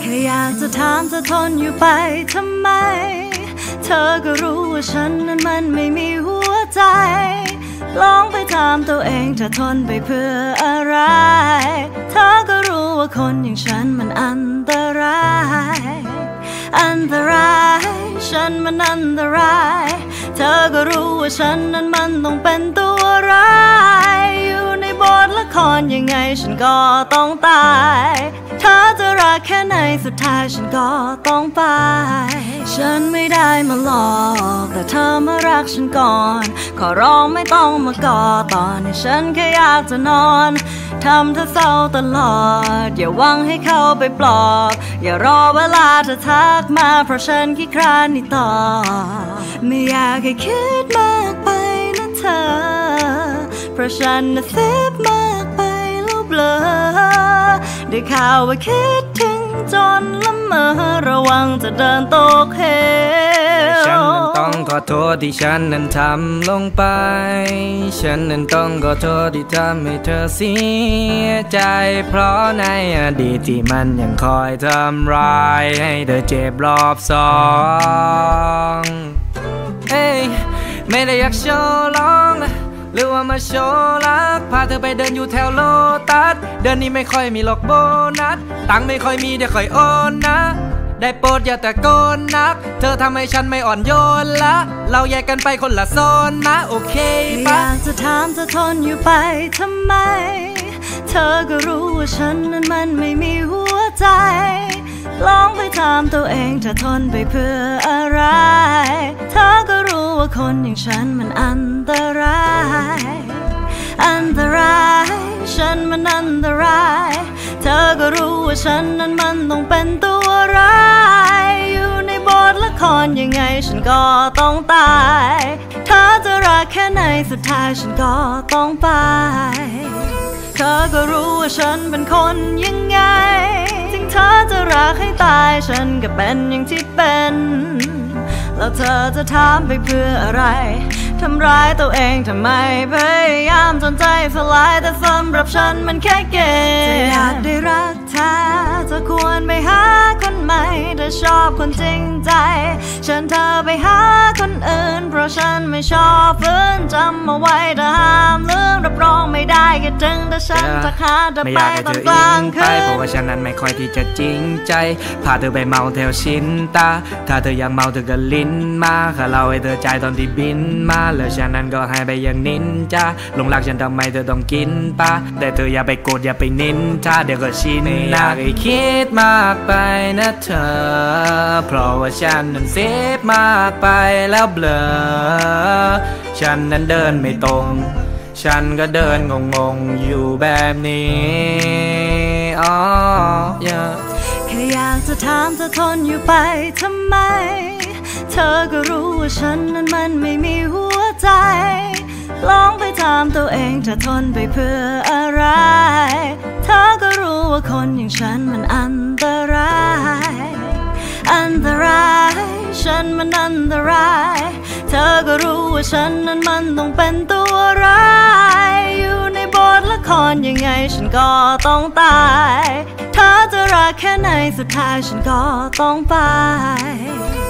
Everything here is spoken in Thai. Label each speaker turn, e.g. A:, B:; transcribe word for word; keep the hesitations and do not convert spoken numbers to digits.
A: แค่อยากจะถามจะทนอยู่ไปทำไมเธอก็รู้ว่าฉันนั้นมันไม่มีหัวใจลองไปถามตัวเองจะทนไปเพื่ออะไรเธอก็รู้ว่าคนอย่างฉันมันอันตรายอันตรายฉันมันอันตรายเธอก็รู้ว่าฉันนั้นมันต้องเป็นตัวร้ายอยู่ในบทละครยังไงฉันก็ต้องตายเธอจะรักแค่ไหนสุดท้ายฉันก็ต้องไปฉันไม่ได้มาหลอกแต่เธอมารักฉันก่อนขอร้องไม่ต้องมากอดตอนนี้ฉันแค่อยากจะนอนทำเธอเศร้าตลอดอย่าหวังให้เขาไปปลอบอย่ารอเวลาเธอทักมาเพราะฉันขี้คร้านนี่ต่อไม่อยากให้คิดมากไปนะเธอเพราะฉันน่ะเซฟมากไปแล้วเบลอได้ข่าวว่าคิดถึงจนละเมอระวังจะเดินตกเหว
B: ฉันนั้นต้องขอโทษที่ฉันนั้นทำลงไปฉันนั้นต้องขอโทษที่ทำให้เธอเสียใจเพราะในอดีตที่มันยังคอยทำร้ายให้เธอเจ็บรอบสองเอ้ยไม่ได้อยากโชว์ร้องหรือว่ามาโชว์รักพาเธอไปเดินอยู่แถวโลตัสเดินนี้ไม่ค่อยมีหรอกโบนัสตังไม่ค่อยมีเดี๋ยวค่อยโอนนะได้โปรดอย่าตะโกนนักเธอทำให้ฉันไม่อ่อนโยนละเราแยกกันไปคนละโซนมาโอเคปะ
A: อยากจะถามจะทนอยู่ไปทำไมเธอก็รู้ว่าฉันนั้นมันไม่มีหัวใจลองไปถามตัวเองจะทนไปเพื่ออะไรเธอก็รู้ว่าคนอย่างฉันมันอันตรายอันตรายฉันมันอันตรายเธอก็รู้ว่าฉันนั้นมันต้องเป็นตัวร้ายอยู่ในบทละครยังไงฉันก็ต้องตายเธอจะรักแค่ไหนสุดท้ายฉันก็ต้องไปเธอก็รู้ว่าฉันเป็นคนยังไงถึงเธอจะรักให้ตายฉันก็เป็นอย่างที่เป็นแล้วเธอจะถามไปเพื่ออะไรทำร้ายตัวเองทำไมพยายามจนใจสลายแต่สำหรับฉันมันแค่เกมจะอยากได้รักเธอจะควรไปหาคนใหม่ถ้าชอบคนจริงใจฉันเธอไปหาคนอื่นเพราะฉันไม่ชอบฝืนจำเอาไว้ถ้าห้ามเรื่องรับรองไม่ได้แค่ถึงแต่ฉันจะหาเธอไปตอนกลางคืน
B: เพราะว่าฉันนั้นไม่ค่อยที่จะจริงใจพาเธอไปเมาแถวชินตาถ้าเธอยังเมาเธอก็ลิ้นมาข้าเล่าให้เธอใจตอนที่บินมาแล้วฉันนั้นก็ให้ไปอย่างนินจาหลงรักฉันทำไมเธอต้องกินปะแต่เธออย่าไปโกรธอย่าไปนินถ้าเดี๋ยวก็ชินไม่อยากให้คิดมากไปนะเธอเพราะว่าฉันนั้นเซฟมากไปแล้วเบลอฉันนั้นเดินไม่ตรงฉันก็เดินงงๆอยู่แบบนี้อ๋อ yeah.
A: แค่อยากจะถามจะทนอยู่ไปทำไมเธอก็รู้ว่าฉันนั้นมันไม่มีหัวใจลองไปถามตัวเองจะทนไปเพื่ออะไรเธอก็รู้ว่าคนอย่างฉันมันอันตรายอันตรายฉันมันอันตรายเธอก็รู้ว่าฉันนั้นมันต้องเป็นตัวร้ายอยู่ในบทละครยังไงฉันก็ต้องตายเธอจะรักแค่ไหนสุดท้ายฉันก็ต้องไป